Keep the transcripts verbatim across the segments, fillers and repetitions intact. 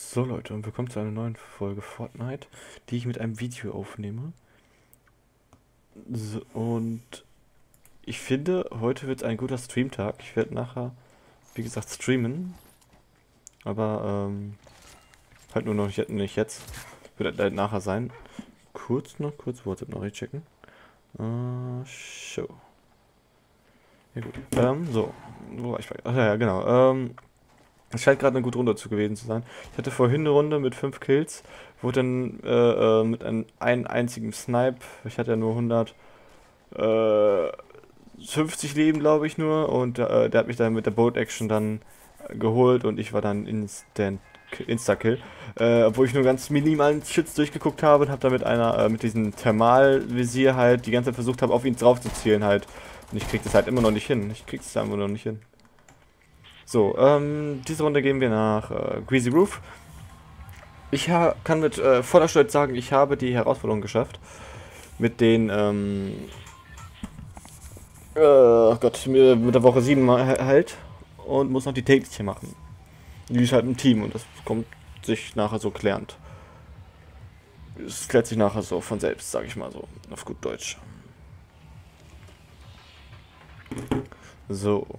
So Leute, und willkommen zu einer neuen Folge Fortnite, die ich mit einem Video aufnehme. So, und ich finde, heute wird ein guter Streamtag. Ich werde nachher, wie gesagt, streamen. Aber ähm, halt nur noch nicht, nicht jetzt. Wird halt nachher sein. Kurz noch, kurz WhatsApp noch checken. Äh, Show. Ja gut. Ähm, so. Wo war ich bei? Ach ja, ja, genau. Ähm, Es scheint gerade eine gute Runde zu gewesen zu sein. Ich hatte vorhin eine Runde mit fünf Kills, wurde dann äh, äh, mit einem, einem einzigen Snipe, ich hatte ja nur hundertfünfzig Leben, glaube ich nur, und äh, der hat mich dann mit der Bolt Action dann äh, geholt und ich war dann Instant Insta-Kill. Äh, obwohl ich nur ganz minimalen Schütz durchgeguckt habe und habe dann mit einer, äh, mit diesem Thermalvisier halt die ganze Zeit versucht habe, auf ihn drauf zu zielen halt. Und ich krieg das halt immer noch nicht hin. Ich krieg das einfach noch nicht hin. So, ähm, diese Runde gehen wir nach äh, Greasy Roof. Ich kann mit äh, voller Stolz sagen, ich habe die Herausforderung geschafft. Mit den, ähm, äh, oh Gott, mit der Woche sieben halt. Und muss noch die tägliche machen. Die ist halt im Team und das kommt sich nachher so klärend. Es klärt sich nachher so von selbst, sage ich mal so, auf gut Deutsch. So.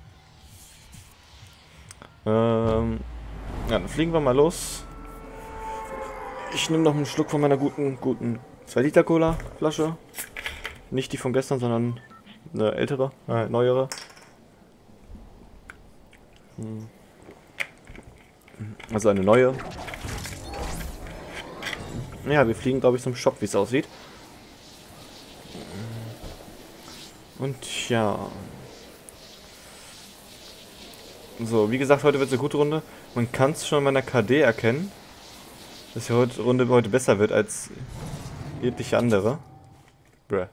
Ähm, ja, dann fliegen wir mal los. Ich nehme noch einen Schluck von meiner guten, guten zwei Liter Cola Flasche. Nicht die von gestern, sondern eine ältere, äh, neuere. Hm. Also eine neue. Ja, wir fliegen, glaube ich, zum Shop, wie es aussieht. Und ja. So, wie gesagt, heute wird es eine gute Runde. Man kann es schon in meiner K D erkennen, dass die heute, Runde heute besser wird als jegliche andere. Bruh.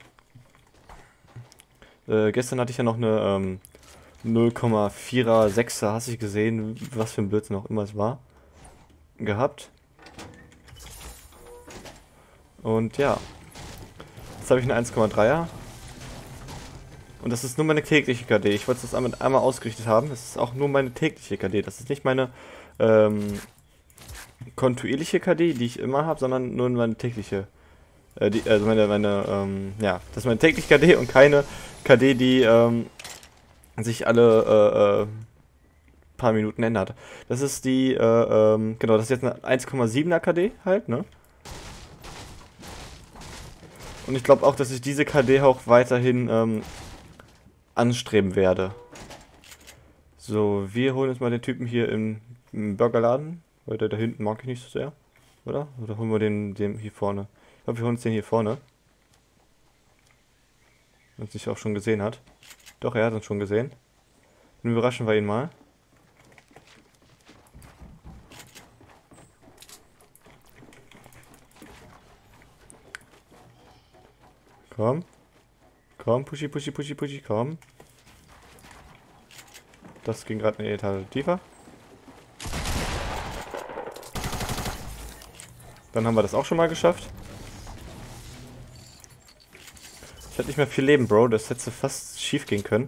Äh, gestern hatte ich ja noch eine ähm, null Komma sechser, hast du gesehen, was für ein Blödsinn auch immer es war, gehabt. Und ja, jetzt habe ich eine eins Komma dreier. Und das ist nur meine tägliche K D. Ich wollte das einmal, einmal ausgerichtet haben. Das ist auch nur meine tägliche K D. Das ist nicht meine ähm, kontinuierliche K D, die ich immer habe, sondern nur meine tägliche. Äh, die, also meine, meine, ähm, ja, das ist meine tägliche K D und keine K D, die ähm, sich alle äh, äh, paar Minuten ändert. Das ist die, äh, ähm, genau, das ist jetzt eine eins Komma siebener K D halt, ne? Und ich glaube auch, dass ich diese K D auch weiterhin ähm, anstreben werde. So, wir holen uns mal den Typen hier im, im Burgerladen, weil der da hinten mag ich nicht so sehr, oder? Oder holen wir den, den hier vorne? Ich glaube, wir holen uns den hier vorne. Wenn es sich auch schon gesehen hat. Doch, er hat uns schon gesehen. Dann überraschen wir ihn mal. Komm. Komm, pushy, pushy, pushy, pushy, komm. Das ging gerade eine Etage tiefer. Dann haben wir das auch schon mal geschafft. Ich hatte nicht mehr viel Leben, Bro. Das hätte fast schief gehen können.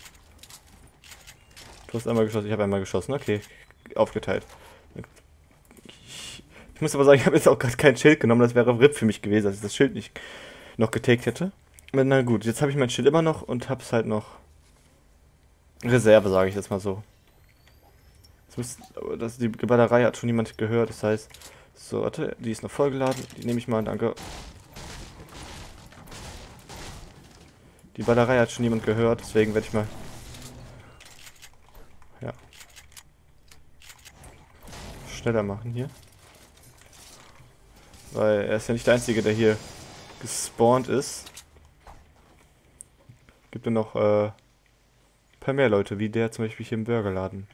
Du hast einmal geschossen. Ich habe einmal geschossen. Okay, aufgeteilt. Ich, ich muss aber sagen, ich habe jetzt auch gerade kein Schild genommen. Das wäre R I P für mich gewesen, dass ich das Schild nicht noch getaked hätte. Na gut, jetzt habe ich mein Schild immer noch und habe es halt noch Reserve, sage ich jetzt mal so. Das, muss, das die Ballerei hat schon jemand gehört. Das heißt, so, warte, die ist noch vollgeladen. Die nehme ich mal, danke. Die Ballerei hat schon jemand gehört, deswegen werde ich mal... Ja. Schneller machen hier. Weil er ist ja nicht der Einzige, der hier gespawnt ist. Gibt ja noch äh, ein paar mehr Leute, wie der zum Beispiel hier im Burgerladen.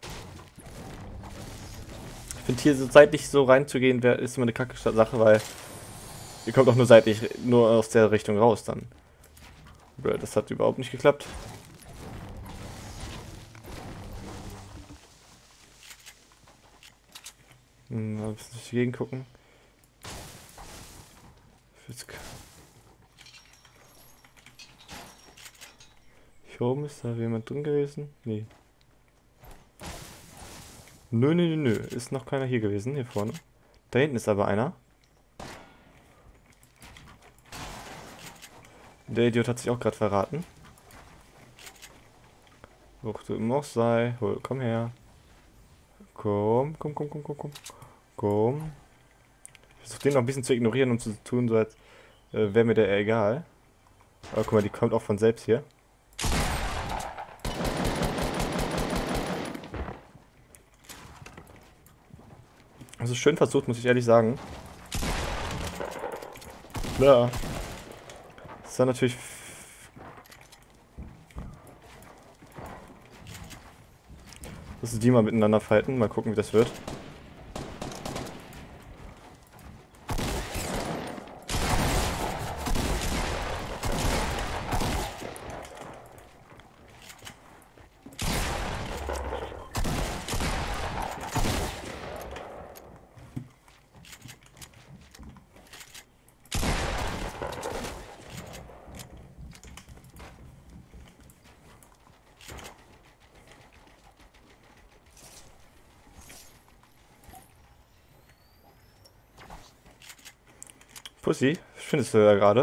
Ich finde hier so seitlich so reinzugehen, wär, ist immer eine kacke Sache, weil ihr kommt auch nur seitlich, nur aus der Richtung raus dann. Das hat überhaupt nicht geklappt. Hm, mal ein bisschen durch die Gegend gucken. Hier oben ist da jemand drin gewesen? Nee. Nö, nö, nö, nö. Ist noch keiner hier gewesen, hier vorne. Da hinten ist aber einer. Der Idiot hat sich auch gerade verraten. Wo du immer auch sei. Hol, komm her. Komm, komm, komm, komm, komm, komm. Komm. Ich versuche den noch ein bisschen zu ignorieren und zu tun, so als äh, wäre mir der egal. Aber guck mal, die kommt auch von selbst hier. Also schön versucht, muss ich ehrlich sagen. Ja. Das war natürlich... Lass uns die mal miteinander fighten. Mal gucken, wie das wird. Pussy, findest du ja gerade?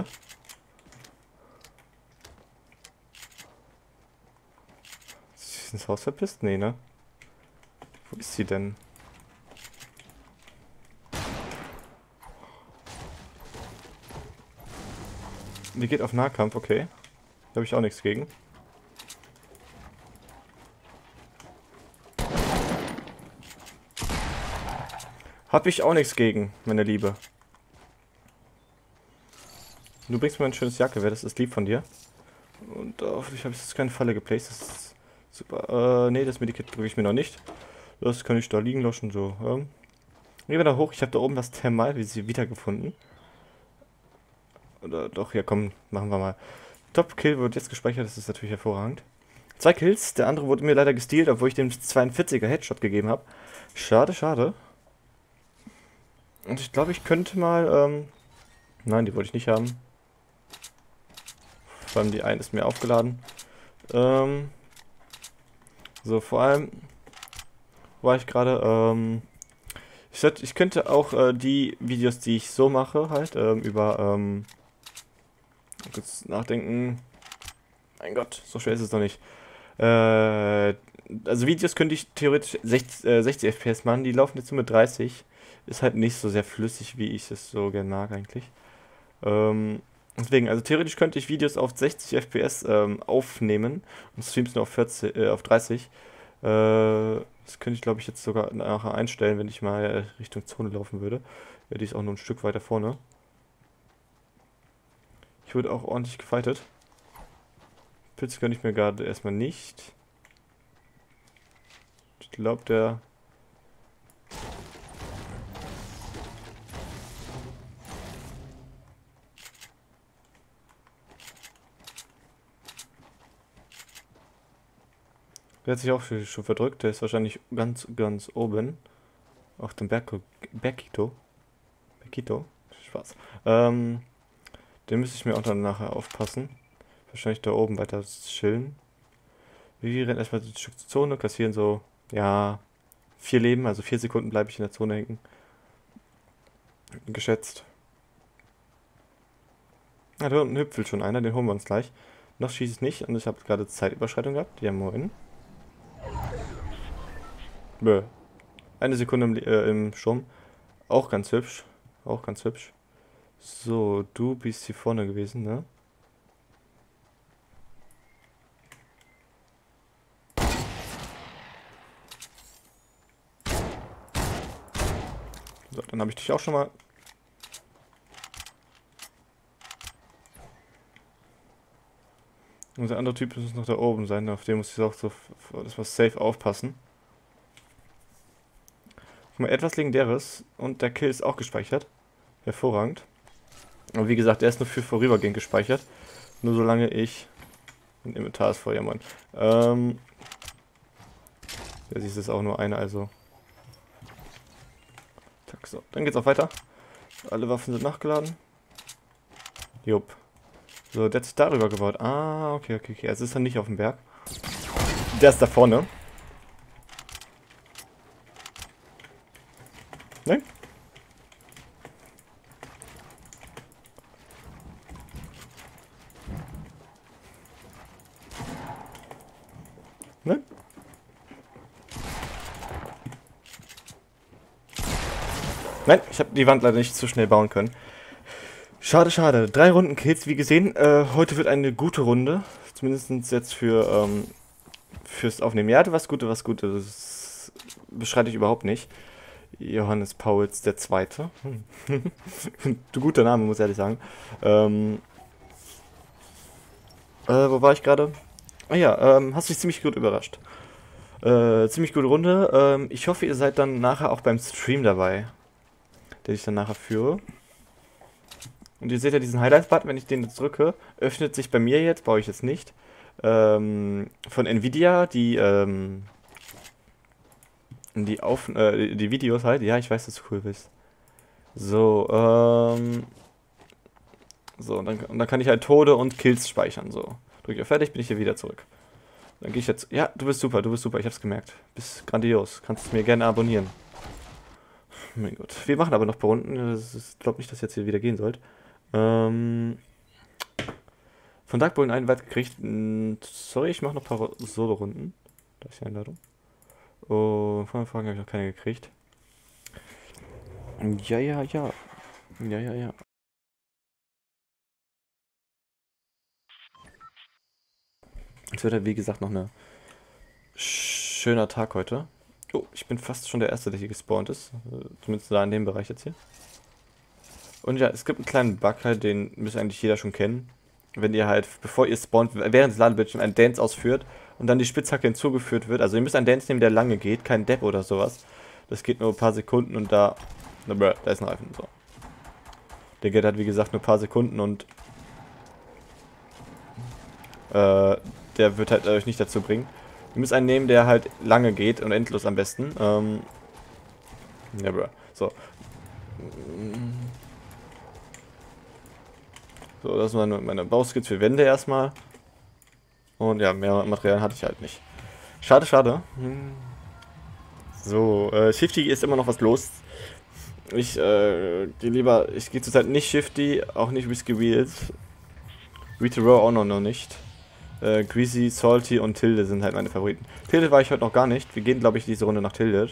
Ist sie ins Haus verpisst? Nee, ne? Wo ist sie denn? Die geht auf Nahkampf, okay. Da habe ich auch nichts gegen. Hab ich auch nichts gegen, meine Liebe. Du bringst mir ein schönes Jacke, das ist lieb von dir. Und oh, ich habe jetzt keine Falle geplaced, das ist super. Äh, nee, das Medikit drücke ich mir noch nicht. Das kann ich da liegen lassen, so. Ähm. Gehen wir da hoch, ich habe da oben das Thermal, wie sie wiedergefunden. Oder doch, ja komm, machen wir mal. Top-Kill wird jetzt gespeichert, das ist natürlich hervorragend. Zwei Kills, der andere wurde mir leider gestealt, obwohl ich dem zweiundvierziger Headshot gegeben habe. Schade, schade. Und ich glaube, ich könnte mal, ähm... Nein, die wollte ich nicht haben. Vor allem die eine ist mir aufgeladen. Ähm... So, vor allem war ich gerade, ähm... Ich, sollte, ich könnte auch äh, die Videos, die ich so mache, halt, ähm, über, ähm... kurz nachdenken... Mein Gott, so schwer ist es noch nicht. Äh... Also Videos könnte ich theoretisch sechzig, äh, sechzig F P S machen, die laufen jetzt nur mit dreißig. Ist halt nicht so sehr flüssig, wie ich es so gerne mag eigentlich. Ähm, deswegen, also theoretisch könnte ich Videos auf sechzig F P S ähm, aufnehmen und Streams nur auf, vierzig, äh, auf dreißig. Äh, das könnte ich glaube ich jetzt sogar nachher einstellen, wenn ich mal Richtung Zone laufen würde. Ja, die ist auch nur ein Stück weiter vorne. Ich wurde auch ordentlich gefightet. Pilze könnte ich mir gerade erstmal nicht. Ich glaube, der... Der hat sich auch schon verdrückt. Der ist wahrscheinlich ganz, ganz oben. Auf dem Berg Berkito. Berkito. Spaß. Ähm, den müsste ich mir auch dann nachher aufpassen. Wahrscheinlich da oben weiter chillen. Wir rennen erstmal ein Stück zur Zone, kassieren so, ja, vier Leben, also vier Sekunden bleibe ich in der Zone hängen. Geschätzt. Ja, da unten hüpfelt schon einer, den holen wir uns gleich. Noch schieße ich nicht und ich habe gerade Zeitüberschreitung gehabt. Ja, moin. Bö. Eine Sekunde im, äh, im Sturm. Auch ganz hübsch. Auch ganz hübsch. So, du bist hier vorne gewesen, ne? So, dann habe ich dich auch schon mal. Und der andere Typ muss noch da oben sein, auf dem muss ich auch so, das war safe aufpassen. Guck mal, etwas Legendäres und der Kill ist auch gespeichert. Hervorragend. Aber wie gesagt, der ist nur für vorübergehend gespeichert. Nur solange ich... Ein Inventar ist voll, ja moin. Ähm... Ja, siehst du, ist auch nur eine, also... Tack, so, dann geht's auch weiter. Alle Waffen sind nachgeladen. Jupp. So, der hat sich darüber gebaut. Ah, okay, okay, okay. Also ist er nicht auf dem Berg. Der ist da vorne. Nein? Nein? Nein, ich habe die Wand leider nicht zu schnell bauen können. Schade, schade. Drei Runden Kills, wie gesehen. Äh, heute wird eine gute Runde. Zumindest jetzt für, ähm, fürs Aufnehmen. Ja, du warst gut, du warst gut. Das beschreite ich überhaupt nicht. Johannes Pauls der Zweite. Hm. Du guter Name, muss ich ehrlich sagen. Ähm, äh, wo war ich gerade? Ah ja, ähm, hast dich ziemlich gut überrascht. Äh, ziemlich gute Runde. Ähm, ich hoffe, ihr seid dann nachher auch beim Stream dabei, den ich dann nachher führe. Und ihr seht ja diesen Highlights-Button, wenn ich den jetzt drücke, öffnet sich bei mir jetzt, brauche ich jetzt nicht, ähm, von Nvidia die, ähm, die, Auf äh, die Videos halt. Ja, ich weiß, dass du cool bist. So, ähm, so, und dann, und dann kann ich halt Tode und Kills speichern, so. Drücke ich auf Fertig, bin ich hier wieder zurück. Dann gehe ich jetzt, ja, du bist super, du bist super, ich hab's gemerkt. Bist grandios, kannst mir gerne abonnieren. Mein Gott, wir machen aber noch ein paar Runden, ich glaube nicht, dass jetzt hier wieder gehen sollte. Ähm, von Darkbullen einen weit gekriegt. Sorry, ich mache noch ein paar Solo-Runden. Da ist die Einladung. Oh, von den Fragen habe ich noch keine gekriegt. Ja, ja, ja. Ja, ja, ja. Es wird halt, wie gesagt, noch ein schöner Tag heute. Oh, ich bin fast schon der Erste, der hier gespawnt ist. Zumindest da in dem Bereich jetzt hier. Und ja, es gibt einen kleinen Bug halt, den müsste eigentlich jeder schon kennen. Wenn ihr halt, bevor ihr spawnt, während des Ladebildschirms einen Dance ausführt und dann die Spitzhacke hinzugeführt wird. Also ihr müsst einen Dance nehmen, der lange geht, kein Depp oder sowas. Das geht nur ein paar Sekunden und da... Na, bruh, da ist ein Reifen. So. Der geht halt, wie gesagt, nur ein paar Sekunden und... Äh, der wird halt euch nicht dazu bringen. Ihr müsst einen nehmen, der halt lange geht und endlos am besten. Ähm... Ja, bruh. So. So, das sind meine, meine Bauskits für Wände erstmal. Und ja, mehr Material hatte ich halt nicht. Schade, schade. So, äh, Shifty ist immer noch was los. Ich, äh, gehe lieber, ich gehe zurzeit nicht Shifty, auch nicht Whiskey Wheels. Rita Row auch noch, noch nicht. Äh, Greasy, Salty und Tilde sind halt meine Favoriten. Tilde war ich heute noch gar nicht. Wir gehen, glaube ich, diese Runde nach Tilde.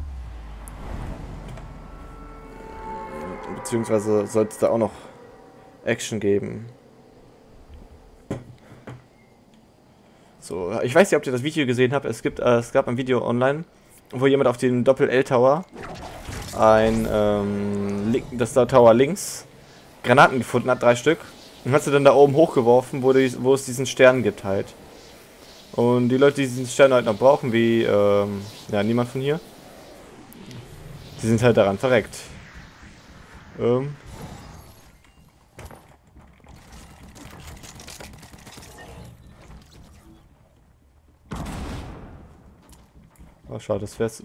Beziehungsweise sollte es da auch noch Action geben. So, ich weiß nicht, ob ihr das Video gesehen habt. Es gibt, äh, es gab ein Video online, wo jemand auf dem Doppel-L-Tower ein, ähm, das Tower links Granaten gefunden hat, drei Stück. Und hat sie dann da oben hochgeworfen, wo, die, wo es diesen Stern gibt halt. Und die Leute, die diesen Stern halt noch brauchen, wie, ähm, ja, niemand von hier, die sind halt daran verreckt. Ähm. Oh, schade, das wär's.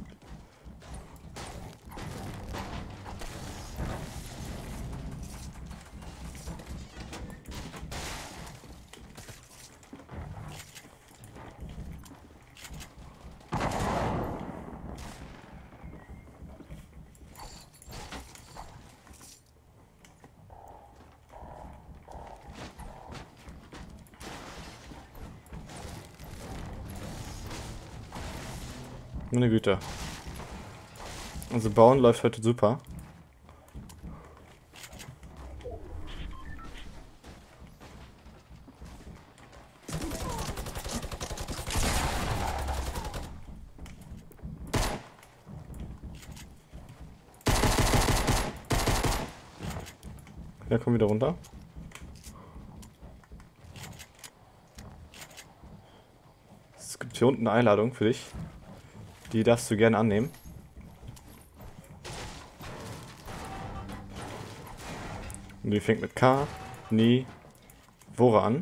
Meine Güte. Also bauen läuft heute super. Ja, komm wieder runter. Es gibt hier unten eine Einladung für dich. Die darfst du gerne annehmen. Und die fängt mit K, Ni, Wora an.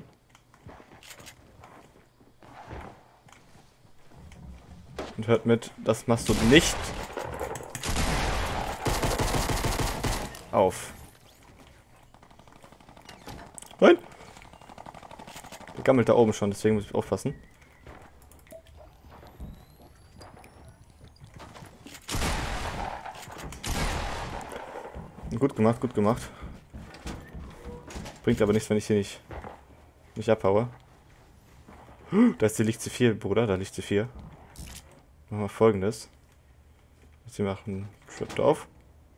Und hört mit, das machst du nicht auf. Nein! Der gammelt da oben schon, deswegen muss ich aufpassen. Gut gemacht, gut gemacht. Bringt aber nichts, wenn ich hier nicht, nicht abhaue. Da ist die Licht C vier, Bruder, da liegt C vier. Machen wir Folgendes. Sie machen Trip auf.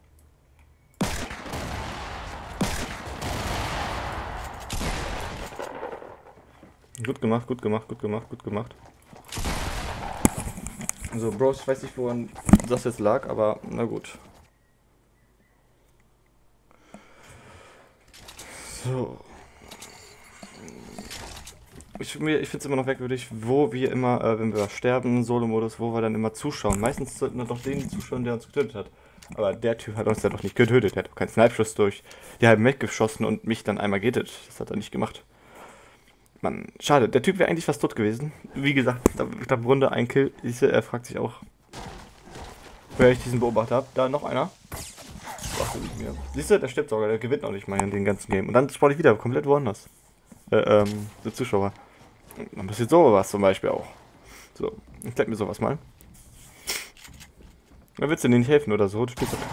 Gut gemacht, gut gemacht, gut gemacht, gut gemacht. So, Bros, ich weiß nicht, woran das jetzt lag, aber na gut. So. Ich, ich finde es immer noch merkwürdig, wo wir immer, äh, wenn wir sterben, Solo-Modus, wo wir dann immer zuschauen. Meistens sollten wir doch den zuschauen, der uns getötet hat. Aber der Typ hat uns ja doch nicht getötet. Der hat doch keinen Snipe-Schuss durch die halben Map geschossen und mich dann einmal gehittet. Das hat er nicht gemacht. Mann, schade. Der Typ wäre eigentlich fast tot gewesen. Wie gesagt, da, da Runde ein Kill. Er fragt sich auch, wer ich diesen beobachtet habe. Da noch einer. Siehst du, der stirbt sogar. Der gewinnt noch nicht mal in den ganzen Game. Und dann spawn ich wieder komplett woanders. Äh, ähm, der Zuschauer. Dann passiert sowas zum Beispiel auch. So, ich zeig mir sowas mal. Da willst du dir nicht helfen oder so? Du spielst doch.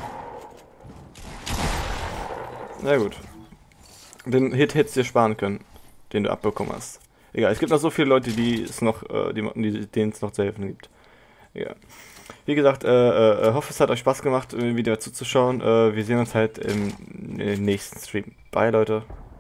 Na gut. Den Hit hättest du dir sparen können, den du abbekommen hast. Egal, es gibt noch so viele Leute, die es noch, äh, die, die, denen es noch zu helfen gibt. Egal. Wie gesagt, äh, äh, hoffe es hat euch Spaß gemacht, wieder zuzuschauen. Äh, wir sehen uns halt im, im nächsten Stream. Bye, Leute.